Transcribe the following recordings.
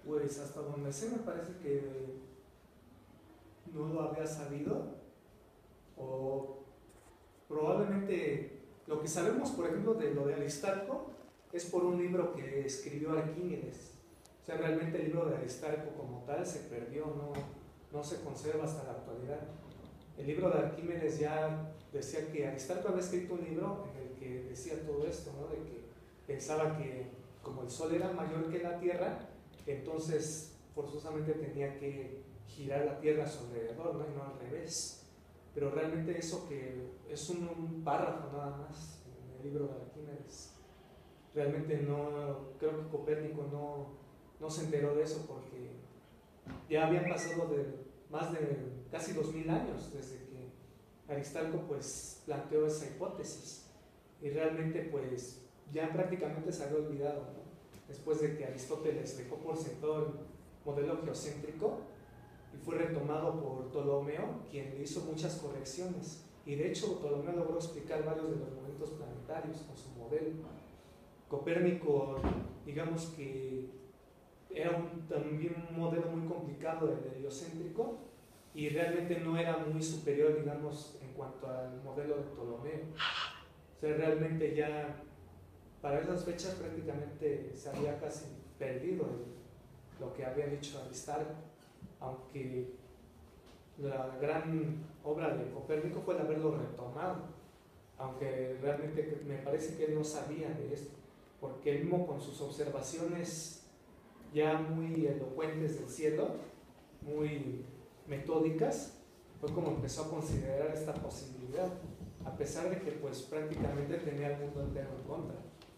Pues hasta donde sé me parece que no lo había sabido, o probablemente lo que sabemos, por ejemplo, de lo de Aristarco es por un libro que escribió Arquímedes. O sea, realmente el libro de Aristarco como tal se perdió, no se conserva hasta la actualidad. El libro de Arquímedes ya decía que Aristarco había escrito un libro en el que decía todo esto, ¿no? De que pensaba que como el Sol era mayor que la Tierra, entonces forzosamente tenía que girar la Tierra a su alrededor, ¿no? Y no al revés. Pero realmente eso que es un párrafo nada más en el libro de Arquímedes. Realmente no, creo que Copérnico no se enteró de eso porque ya habían pasado más de casi 2000 años desde que Aristarco pues planteó esa hipótesis y realmente pues ya prácticamente se había olvidado, ¿no? Después de que Aristóteles dejó por sentado el modelo geocéntrico y fue retomado por Ptolomeo, quien le hizo muchas correcciones, y de hecho Ptolomeo logró explicar varios de los movimientos planetarios con su modelo. Copérnico, digamos que era también un modelo muy complicado del heliocéntrico y realmente no era muy superior, digamos, en cuanto al modelo de Ptolomeo. O sea, realmente ya para esas fechas prácticamente se había casi perdido lo que había dicho Aristarco, aunque la gran obra de Copérnico fue el haberlo retomado, aunque realmente me parece que él no sabía de esto, porque él mismo con sus observaciones ya muy elocuentes del cielo, muy metódicas, fue como empezó a considerar esta posibilidad, a pesar de que pues prácticamente tenía el mundo entero en contra.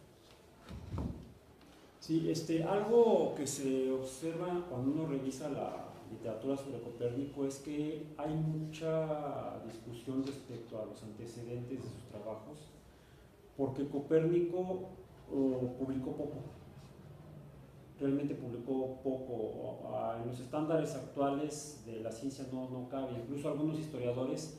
Sí, algo que se observa cuando uno revisa la literatura sobre Copérnico es que hay mucha discusión respecto a los antecedentes de sus trabajos, porque Copérnico publicó poco, realmente publicó poco. En los estándares actuales de la ciencia no cabe. Incluso algunos historiadores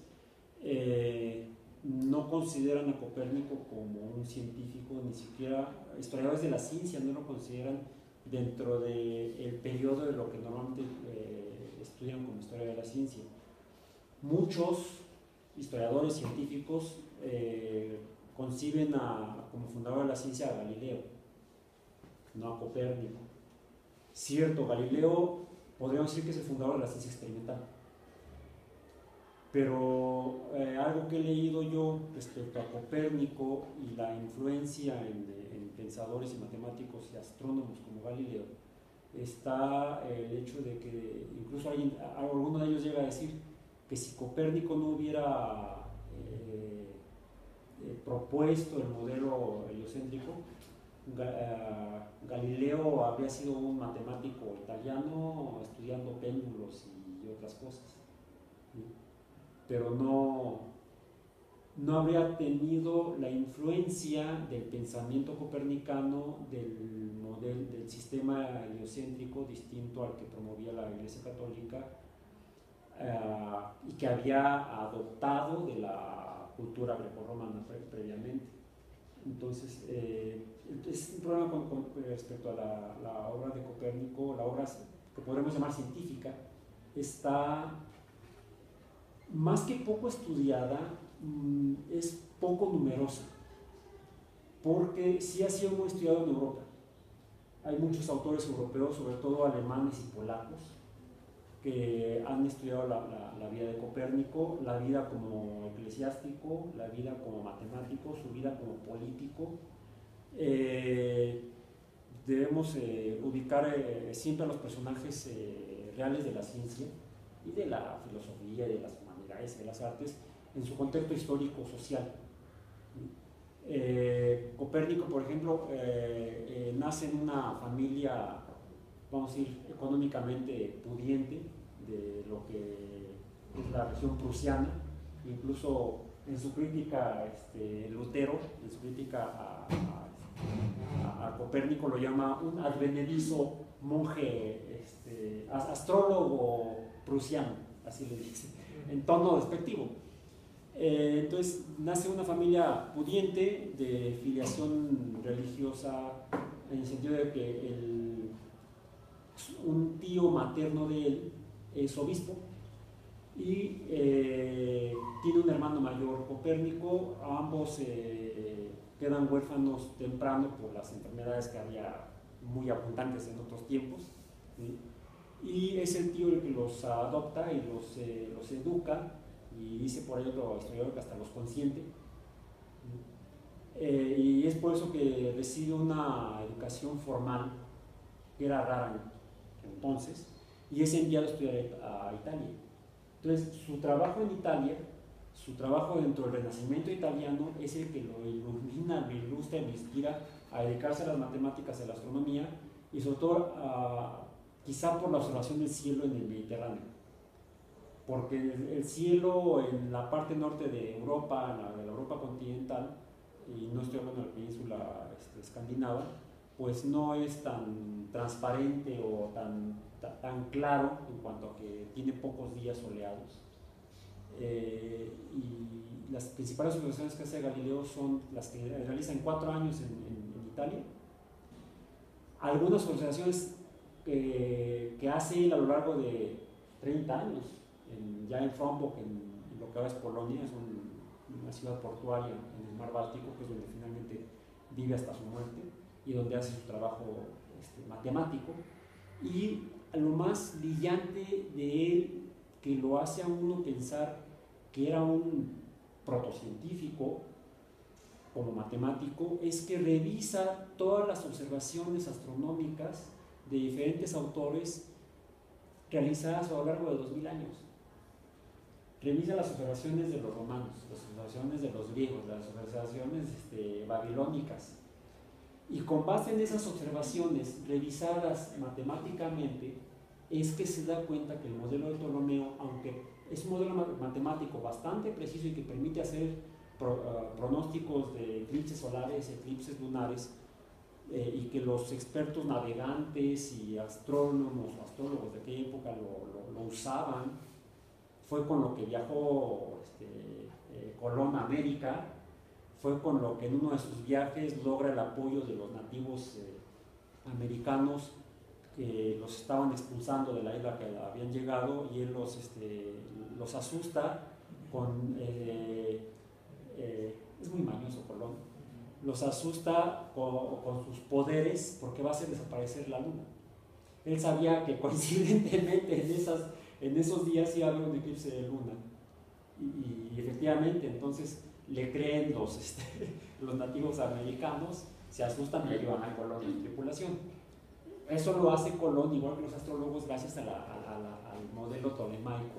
no consideran a Copérnico como un científico, ni siquiera historiadores de la ciencia no lo consideran dentro del periodo de lo que normalmente estudian como historia de la ciencia. Muchos historiadores científicos conciben como fundador de la ciencia a Galileo, no a Copérnico. Cierto, Galileo podríamos decir que es el fundador de la ciencia experimental, pero algo que he leído yo respecto a Copérnico y la influencia en pensadores y matemáticos y astrónomos como Galileo, está el hecho de que incluso alguno de ellos llega a decir que si Copérnico no hubiera propuesto el modelo heliocéntrico, Galileo habría sido un matemático italiano estudiando péndulos y otras cosas, ¿sí? Pero no habría tenido la influencia del pensamiento copernicano del sistema heliocéntrico distinto al que promovía la Iglesia Católica y que había adoptado de la cultura grecorromana previamente. Entonces, es un problema respecto a la obra de Copérnico, la obra que podríamos llamar científica, está más que poco estudiada, es poco numerosa, porque sí ha sido muy estudiado en Europa. Hay muchos autores europeos, sobre todo alemanes y polacos, que han estudiado la vida de Copérnico, la vida como eclesiástico, la vida como matemático, su vida como político. Debemos ubicar siempre a los personajes reales de la ciencia y de la filosofía, de las humanidades, de las artes, en su contexto histórico-social. Copérnico, por ejemplo, nace en una familia, vamos a decir, económicamente pudiente de lo que es la región prusiana. Incluso en su crítica, Lutero, en su crítica a Copérnico, lo llama un advenedizo monje, astrólogo prusiano, así le dice, en tono despectivo. Entonces nace una familia pudiente de filiación religiosa, en el sentido de que un tío materno de él es obispo y tiene un hermano mayor, Copérnico. Ambos quedan huérfanos temprano por las enfermedades que había muy abundantes en otros tiempos, ¿sí? Y es el tío el que los adopta y los educa, y dice por ahí otro historiador que hasta los consiente, y es por eso que recibe una educación formal que era rara entonces, y es enviado a estudiar a Italia. Entonces su trabajo en Italia, su trabajo dentro del Renacimiento italiano, es el que lo ilumina, lo ilustra, lo inspira a dedicarse a las matemáticas, a la astronomía, y sobre todo quizá por la observación del cielo en el Mediterráneo, porque el cielo en la parte norte de Europa, de la Europa continental, y no estoy hablando de la península escandinava, pues no es tan transparente o tan claro en cuanto a que tiene pocos días soleados. Y las principales observaciones que hace Galileo son las que realiza en 4 años en Italia. Algunas observaciones que hace él a lo largo de 30 años, ya en Frombork, en lo que ahora es Polonia, es una ciudad portuaria en el mar Báltico, que es donde finalmente vive hasta su muerte y donde hace su trabajo matemático. Y lo más brillante de él, que lo hace a uno pensar que era un protocientífico como matemático, es que revisa todas las observaciones astronómicas de diferentes autores realizadas a lo largo de 2000 años. Revisa las observaciones de los romanos, las observaciones de los griegos, las observaciones babilónicas, y con base en esas observaciones revisadas matemáticamente es que se da cuenta que el modelo de Ptolomeo, aunque es un modelo matemático bastante preciso y que permite hacer pronósticos de eclipses solares, eclipses lunares, y que los expertos navegantes y astrónomos o astrólogos de aquella época lo usaban. Fue con lo que viajó Colón a América, fue con lo que en uno de sus viajes logra el apoyo de los nativos americanos que los estaban expulsando de la isla que habían llegado, y él los asusta con... es muy mañoso Colón, los asusta con sus poderes porque va a hacer desaparecer la luna. Él sabía que coincidentemente en esos días iba a haber un eclipse de luna, y efectivamente entonces le creen los nativos americanos, se asustan y llevan a Colón en tripulación. Eso lo hace Colón, igual que los astrólogos, gracias al modelo tolemaico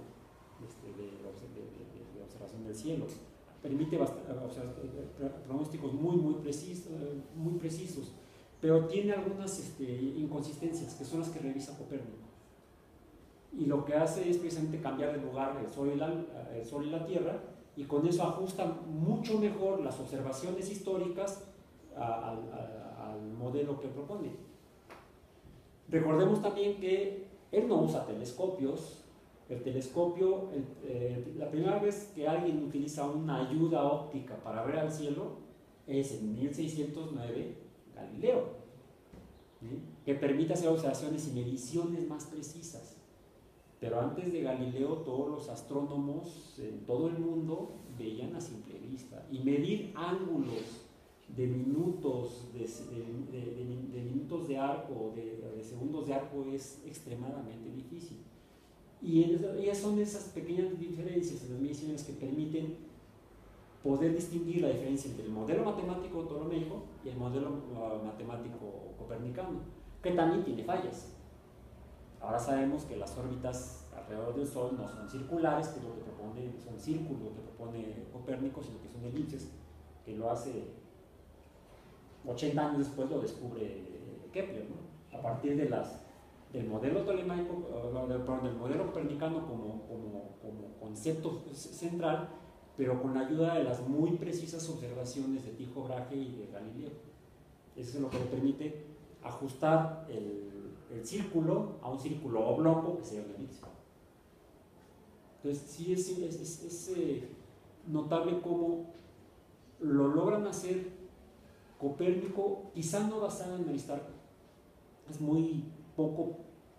de observación del cielo. Permite pronósticos muy precisos, pero tiene algunas inconsistencias, que son las que revisa Copérnico. Y lo que hace es precisamente cambiar de lugar el Sol y la Tierra, y con eso ajusta mucho mejor las observaciones históricas al modelo que propone. Recordemos también que él no usa telescopios. El telescopio, la primera vez que alguien utiliza una ayuda óptica para ver al cielo es en 1609, Galileo, ¿sí? Que permite hacer observaciones y mediciones más precisas. Pero antes de Galileo, todos los astrónomos en todo el mundo veían a simple vista, y medir ángulos de minutos, de minutos de arco, de segundos de arco, es extremadamente difícil. Y ellas son esas pequeñas diferencias en las mediciones que permiten poder distinguir la diferencia entre el modelo matemático ptolomeico y el modelo matemático copernicano, que también tiene fallas. Ahora sabemos que las órbitas alrededor del Sol no son circulares, que es lo que propone, son círculos que propone Copérnico, sino que son elipses, que lo hace 80 años después, lo descubre Kepler, ¿no? A partir del modelo tolemaico, del modelo copernicano como concepto central, pero con la ayuda de las muy precisas observaciones de Tycho Brahe y de Galileo. Eso es lo que le permite ajustar el círculo a un círculo oblongo que sea una elipse. Entonces sí es notable cómo lo logran hacer Copérnico, quizá no basado en Aristarco. Es muy poco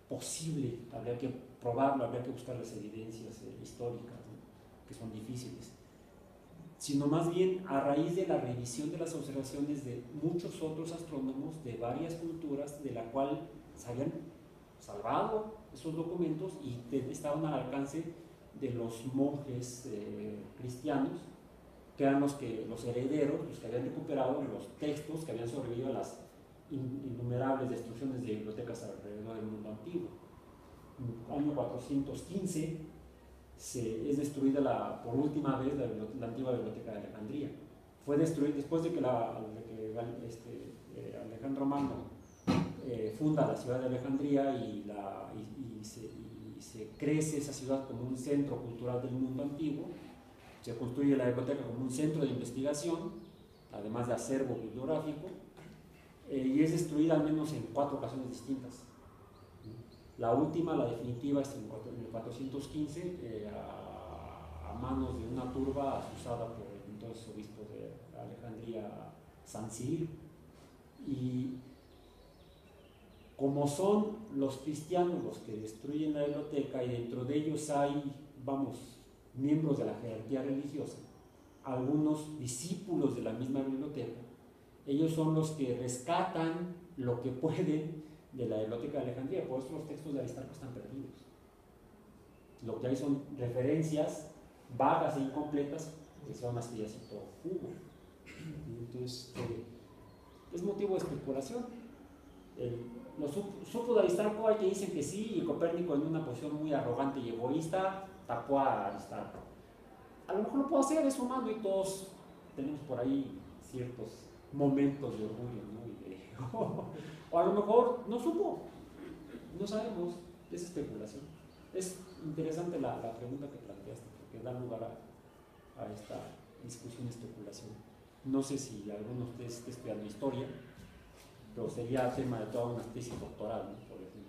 posible, habría que probarlo, habría que buscar las evidencias históricas, ¿no?, que son difíciles, sino más bien a raíz de la revisión de las observaciones de muchos otros astrónomos de varias culturas, de la cual se habían salvado esos documentos y estaban al alcance de los monjes cristianos, que eran los herederos, los que habían recuperado los textos que habían sobrevivido a las innumerables destrucciones de bibliotecas alrededor del mundo antiguo. En el año 415 es destruida por última vez la antigua biblioteca de Alejandría. Fue destruida después de que Alejandro Magno funda la ciudad de Alejandría y se crece esa ciudad como un centro cultural del mundo antiguo. Se construye la biblioteca como un centro de investigación, además de acervo bibliográfico, y es destruida al menos en 4 ocasiones distintas. La última, la definitiva, es en el 415, a manos de una turba asusada por el entonces obispo de Alejandría, San Cirilo. Y como son los cristianos los que destruyen la biblioteca, y dentro de ellos hay, miembros de la jerarquía religiosa, algunos discípulos de la misma biblioteca, ellos son los que rescatan lo que pueden de la biblioteca de Alejandría. Por eso los textos de Aristarco están perdidos. Lo que hay son referencias vagas e incompletas, que son las que ya citó Hugo. Entonces, es motivo de especulación. Lo supo de Aristarco, hay que dicen que sí, y Copérnico, en una posición muy arrogante y egoísta, tapó a Aristarco. A lo mejor lo puedo hacer, es humano, y todos tenemos por ahí ciertos momentos de orgullo, ¿no? O a lo mejor no supo, no sabemos, es especulación. Es interesante la pregunta que planteaste, porque da lugar a esta discusión, especulación. No sé si alguno de ustedes esté estudiando historia, pero sería tema de toda una tesis doctoral, ¿no?, por ejemplo.